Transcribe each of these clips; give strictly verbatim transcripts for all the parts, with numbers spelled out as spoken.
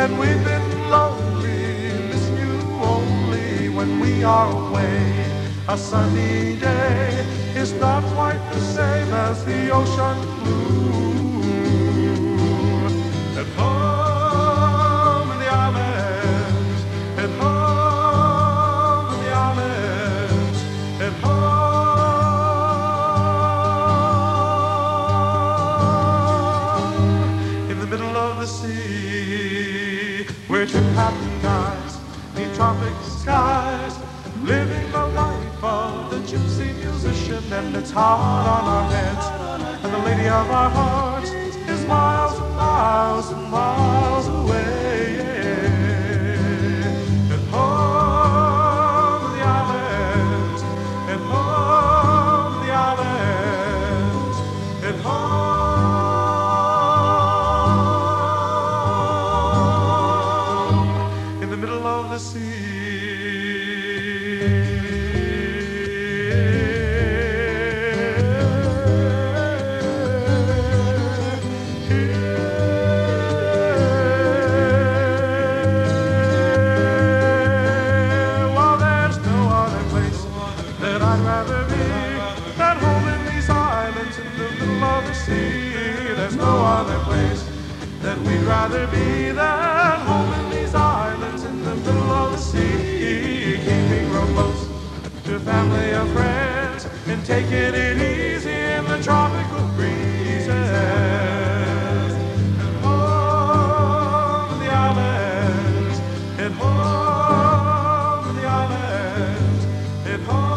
that we've been lonely, miss you only when we are away. A sunny day is not quite the same as the ocean blue. At home in the islands, at home in the islands, at home in the middle of the sea. We're two happy guys, neath tropic skies, living the life of the gypsy musician, and it's hard on our heads, and the lady of our hearts is miles and miles and miles away. At home in the islands, at home in the islands, at home in the middle of the sea. There's no other place that we'd rather be than home in these islands in the middle of the sea, keeping real close to family and friends and taking it easy in the tropical breezes. At home in the islands, at home in the islands, at home.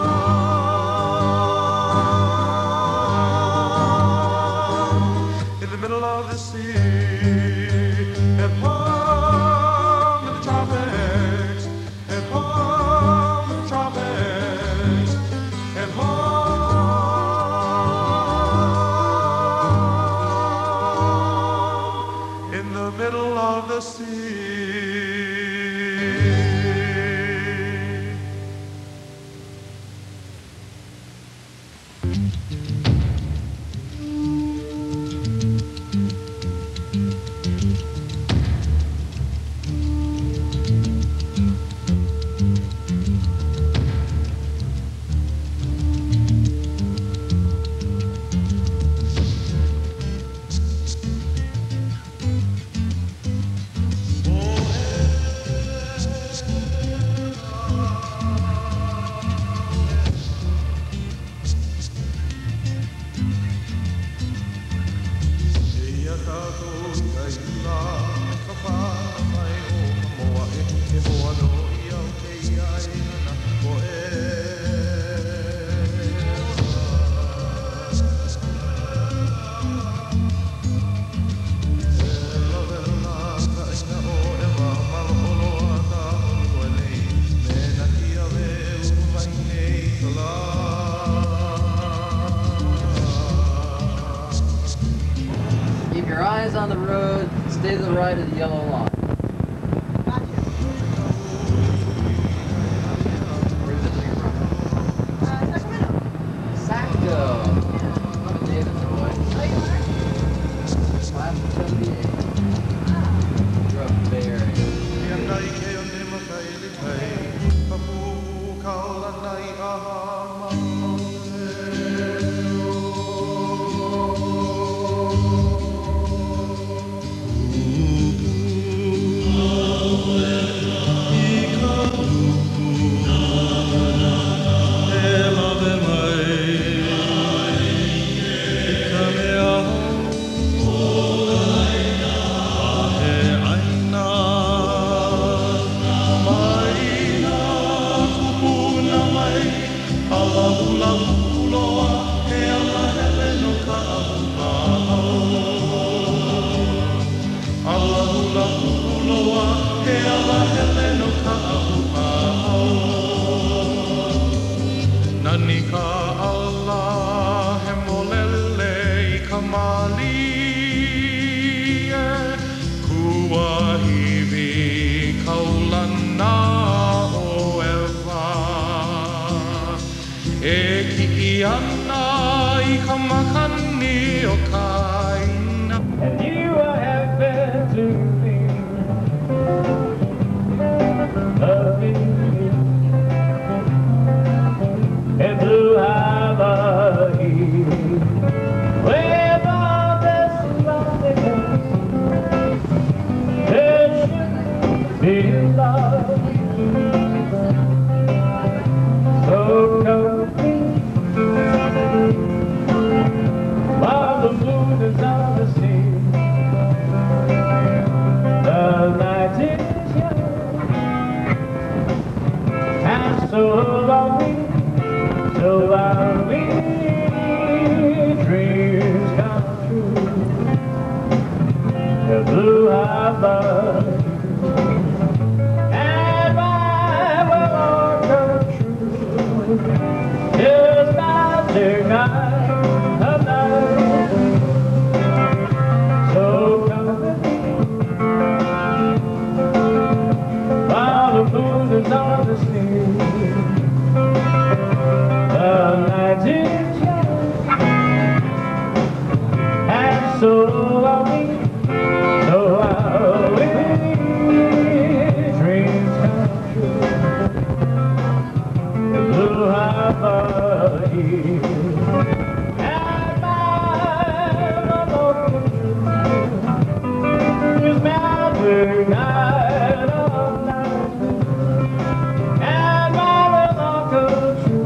Middle of the sea, at home in the tropics, at home in the tropics, at home in the middle of the sea. Keep your eyes on the road, stay to the right of the yellow line. Where are you visiting from? Uh, Sacramento. Sacco. I'm a David boy. Oh, you are? Class of seventy-eight. Grew up in the Bay Area. Nanika Allah he molele I kamali kuahivi kaulana o ewa e kiki ana I kamakani o kaina. And you are heaven to me. be in love. So come with me while the moon is on the sea. The night is young and so lonely, so lonely. Dreams come true. The blue harbor and I will all come true. Just after night of night. So come with me while the moon is on the sea. The night is young and so lonely, so I'll dreams come true. The blue harbor here and my love is magic night of night, and my love comes true.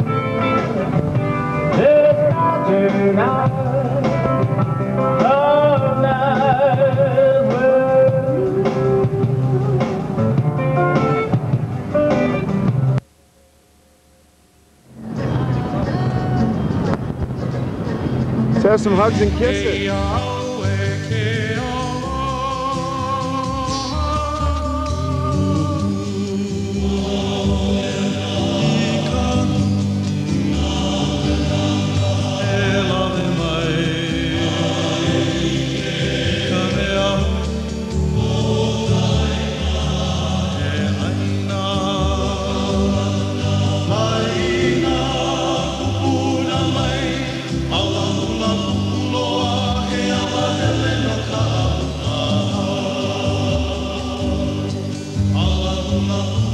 This magic night of night with Let's have some hugs and kisses. Allah